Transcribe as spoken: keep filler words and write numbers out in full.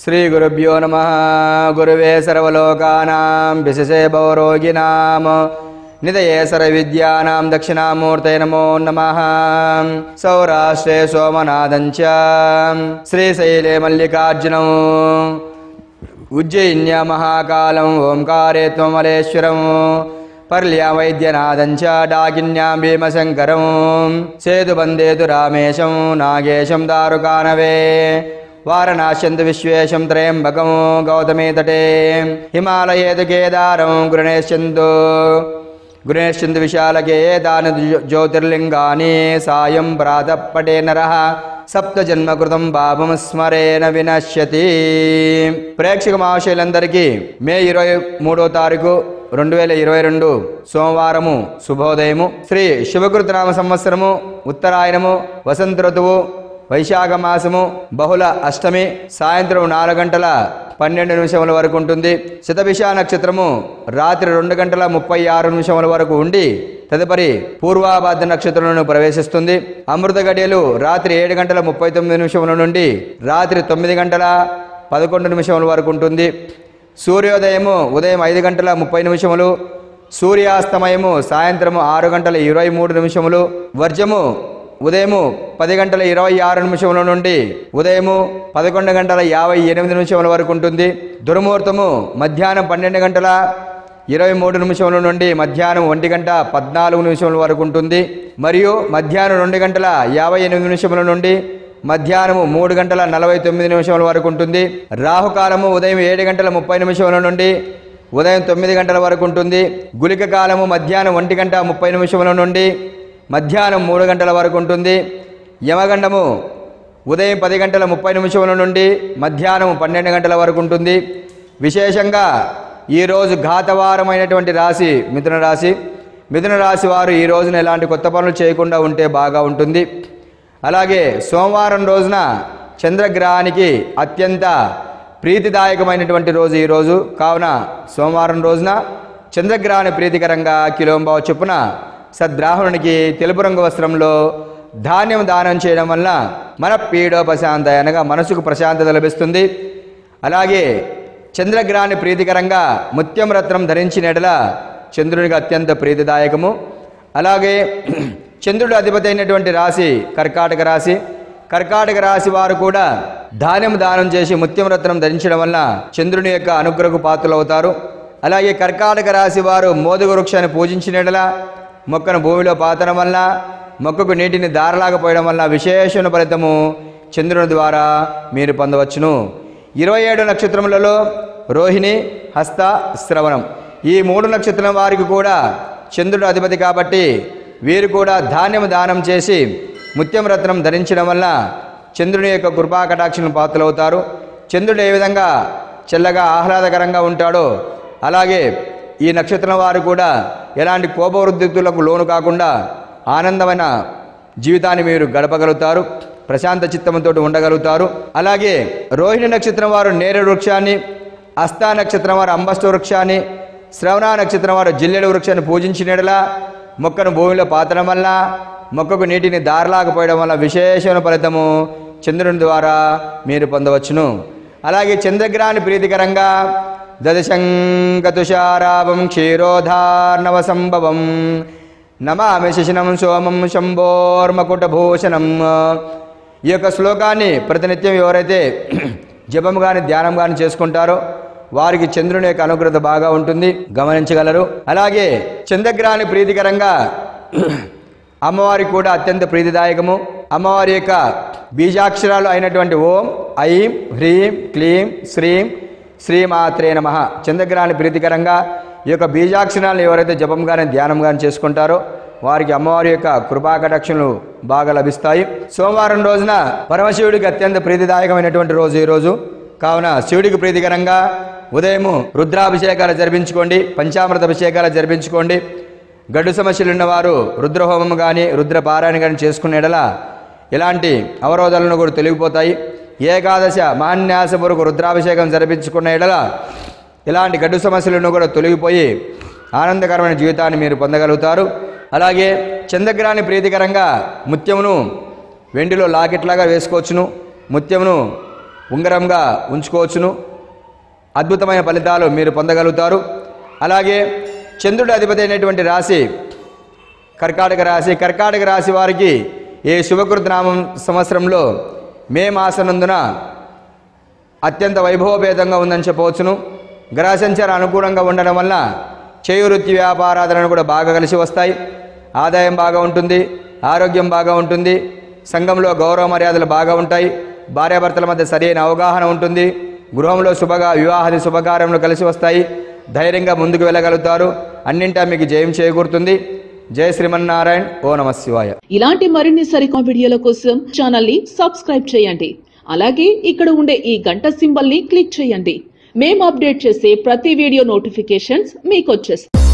श्रीगुरुभ्यो नमः। गुरुवे सर्वलोकानां विशेषे भवरोगिणां निधये सर्वविद्यानां दक्षिणामूर्तये नमो नमः। सौराष्ट्रे सोमनाथञ्च श्रीशैले मल्लिकार्जुनौ उज्जयिन्या महाकालं ओंकारे त्वमलेश्वरं पर्ल्या वैद्यनाथञ्च डाकिन्यां भीमशङ्करं सेतुबन्धेतु रामेशं नागेशं दारुकानवे वारणास्यन्तु विश्वेशं त्र्यम्बकं गौतमी तटे हिमालयेतु केदारं गृणेश्यन्तु गृणेश्यन्तु विशालके तानि ज्योतिर्लिङ्गानि सायं प्रातः पटे नरः సప్తజన్మకృతం పాపం స్మరేణ వినశ్యతి. ప్రేక్షక మహాశయులందరికీ మే ఇరవై మూడో తారీఖు రెండు వేల ఇరవై రెండు సోమవారము శుభోదయము. శ్రీ శివకృతనామ సంవత్సరము ఉత్తరాయణము వసంత ఋతువు వైశాఖ మాసము బహుళ అష్టమి సాయంత్రం నాలుగు గంటల పన్నెండు నిమిషముల వరకు ఉంటుంది. శతభిష నక్షత్రము రాత్రి రెండు గంటల ముప్పై ఆరు నిమిషముల వరకు ఉండి తదుపరి పూర్వాభాద్ర నక్షత్రంలో ప్రవేశిస్తుంది. అమృత గడియలు రాత్రి ఏడు గంటల ముప్పై తొమ్మిది నిమిషముల నుండి రాత్రి తొమ్మిది గంటల పదకొండు నిమిషముల వరకు ఉంటుంది. సూర్యోదయము ఉదయం ఐదు గంటల ముప్పై నిమిషములు, సూర్యాస్తమయము సాయంత్రము ఆరు గంటల ఇరవై మూడు నిమిషములు, వర్జము ఉదయము పది గంటల ఇరవై ఆరు నిమిషముల నుండి ఉదయము పదకొండు గంటల యాభై ఎనిమిది నిమిషముల వరకు ఉంటుంది. దుర్ముహూర్తము మధ్యాహ్నం పన్నెండు గంటల ఇరవై మూడు నిమిషముల నుండి మధ్యాహ్నం ఒంటి గంట పద్నాలుగు నిమిషముల వరకు ఉంటుంది. మరియు మధ్యాహ్నం రెండు గంటల యాభై ఎనిమిది నిమిషముల నుండి మధ్యాహ్నము మూడు గంటల నలభై తొమ్మిది నిమిషముల వరకు ఉంటుంది. రాహుకాలము ఉదయం ఏడు గంటల ముప్పై నిమిషముల నుండి ఉదయం తొమ్మిది గంటల వరకు ఉంటుంది. గుళిక కాలము మధ్యాహ్నం ఒంటి గంట ముప్పై నిమిషముల నుండి మధ్యాహ్నం మూడు గంటల వరకు ఉంటుంది. యమగండము ఉదయం పది గంటల ముప్పై నిమిషముల నుండి మధ్యాహ్నం పన్నెండు గంటల వరకు ఉంటుంది. విశేషంగా ఈరోజు ఘాతవారమైనటువంటి రాశి మిథున రాశి. మిథున రాశి వారు ఈ రోజున ఎలాంటి కొత్త పనులు చేయకుండా ఉంటే బాగా ఉంటుంది. అలాగే సోమవారం రోజున చంద్రగ్రహానికి అత్యంత ప్రీతిదాయకమైనటువంటి రోజు ఈరోజు. కావున సోమవారం రోజున చంద్రగ్రహాన్ని ప్రీతికరంగా కిలోంబావ చొప్పున సద్బ్రాహ్మణునికి తెలుపు రంగు వస్త్రంలో ధాన్యం దానం చేయడం వల్ల మన పీడోపశాంత అనగా మనసుకు ప్రశాంతత లభిస్తుంది. అలాగే చంద్రగ్రహాన్ని ప్రీతికరంగా ముత్యం రత్నం ధరించిన ఎడల చంద్రునికి అత్యంత ప్రీతిదాయకము. అలాగే చంద్రుడు అధిపతి అయినటువంటి రాశి కర్కాటక రాశి. కర్కాటక రాశి వారు కూడా ధాన్యం దానం చేసి ముత్యం రత్నం ధరించడం వల్ల చంద్రుని యొక్క అనుగ్రహకు పాత్రలు అవుతారు. అలాగే కర్కాటక రాశి వారు మోదుగ వృక్షాన్ని పూజించిన ఎడల మొక్కను భూమిలో పాతడం వల్ల మొక్కకు నీటిని దారలాగా పోయడం వల్ల విశేషణ ఫలితము చంద్రుని ద్వారా మీరు పొందవచ్చును. ఇరవై ఏడు నక్షత్రములలో రోహిణి, హస్త, శ్రవణం ఈ మూడు నక్షత్రం వారికి కూడా చంద్రుడు అధిపతి కాబట్టి వీరు కూడా ధాన్యం దానం చేసి ముత్యం రత్నం ధరించడం వల్ల చంద్రుని యొక్క కృపా కటాక్షణ పాత్రలవుతారు. చంద్రుడు ఏ విధంగా చల్లగా ఆహ్లాదకరంగా ఉంటాడో అలాగే ఈ నక్షత్రం వారు కూడా ఎలాంటి కోపవృద్ధితులకు లోను కాకుండా ఆనందమైన జీవితాన్ని మీరు గడపగలుగుతారు. ప్రశాంత చిత్తంతో ఉండగలుగుతారు. అలాగే రోహిణి నక్షత్రం వారు నేరేడు వృక్షాన్ని, హస్త నక్షత్రం వారు అంబస్త వృక్షాన్ని, శ్రవణ నక్షత్రం వారు జిల్లెడు వృక్షాన్ని పూజించినట్లా మొక్కను భూమిలో పాతడం వల్ల మొక్కకు నీటిని దారలాకపోయడం వల్ల విశేషణ ఫలితము చంద్రుని ద్వారా మీరు పొందవచ్చును. అలాగే చంద్రగ్రహాన్ని ప్రీతికరంగా దదశంకతుషారావం క్షీరోధార్ణవ సంభవం నమామి శశినం సోమం శంభోర్మకుటభూషణం. ఈ యొక్క శ్లోకాన్ని ప్రతినిత్యం ఎవరైతే జపం కానీ ధ్యానం కానీ చేసుకుంటారో వారికి చంద్రుని యొక్క అనుగ్రహత బాగా ఉంటుంది, గమనించగలరు. అలాగే చంద్రగ్రహాన్ని ప్రీతికరంగా అమ్మవారికి కూడా అత్యంత ప్రీతిదాయకము. అమ్మవారి యొక్క బీజాక్షరాలు అయినటువంటి ఓం, ఐం, హ్రీం, క్లీం, శ్రీం, శ్రీమాత్రే నమః. చంద్రగ్రహాన్ని ప్రీతికరంగా ఈ యొక్క బీజాక్షరాలను ఎవరైతే జపం కానీ ధ్యానం కానీ చేసుకుంటారో వారికి అమ్మవారి యొక్క కృపాకటాక్షలు బాగా లభిస్తాయి. సోమవారం రోజున పరమశివుడికి అత్యంత ప్రీతిదాయకమైనటువంటి రోజు ఈరోజు. కావున శివుడికి ప్రీతికరంగా ఉదయము రుద్రాభిషేకాలు జరిపించుకోండి, పంచామృత అభిషేకాలు జరిపించుకోండి. గడ్డు సమస్యలు ఉన్నవారు రుద్రహోమం కానీ రుద్రపారాయణ కానీ చేసుకునేడల ఎలాంటి అవరోధాలను కూడా తొలగిపోతాయి. ఏకాదశ మహాన్యాసపురకు రుద్రాభిషేకం జరిపించుకున్న ఎడల ఇలాంటి గడ్డు సమస్యలను కూడా తొలగిపోయి ఆనందకరమైన జీవితాన్ని మీరు పొందగలుగుతారు. అలాగే చంద్రగ్రహాన్ని ప్రీతికరంగా ముత్యమును వెండిలో లాకెట్లాగా వేసుకోవచ్చును. ముత్యమును ఉంగరంగా ఉంచుకోవచ్చును. అద్భుతమైన ఫలితాలు మీరు పొందగలుగుతారు. అలాగే చంద్రుడి అధిపతి అయినటువంటి రాశి కర్కాటక రాశి. కర్కాటక రాశి వారికి ఈ శుభకృతనామం సంవత్సరంలో మే మాసనందున అత్యంత వైభవపేతంగా ఉందని చెప్పవచ్చును. గ్రహ సంచారం అనుకూలంగా ఉండడం వల్ల చేయు వృత్తి వ్యాపారాలను కూడా బాగా కలిసి వస్తాయి. ఆదాయం బాగా ఉంటుంది, ఆరోగ్యం బాగా ఉంటుంది, సంఘంలో గౌరవ మర్యాదలు బాగా ఉంటాయి, భార్యాభర్తల మధ్య సరైన అవగాహన ఉంటుంది, గృహంలో శుభగా వివాహాది శుభకార్యములు కలిసి వస్తాయి, ధైర్యంగా ముందుకు వెళ్ళగలుగుతారు, అన్నింటా మీకు జయం చేకూరుతుంది. జై శ్రీమన్నారాయణ. ఓ నమః శివాయ. ఇలాంటి మరిన్ని సరికొత్త వీడియోల కోసం ఛానల్ ని సబ్స్క్రైబ్ చేయండి. అలాగే ఇక్కడ ఉండే ఈ గంట సింబల్ ని క్లిక్ చేయండి. మేము అప్డేట్ చేసే ప్రతి వీడియో నోటిఫికేషన్స్ మీకు వచ్చేస్తాయి.